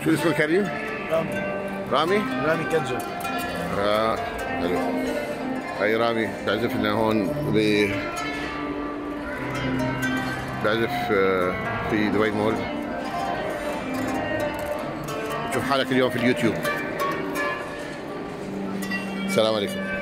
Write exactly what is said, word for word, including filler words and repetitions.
شو اسمه كريم؟ رامي. رامي؟ رامي كجة. اه حلو. هاي رامي بعزف لنا هون ب بعزف في دبي مول. تشوف حالك اليوم في اليوتيوب. السلام عليكم.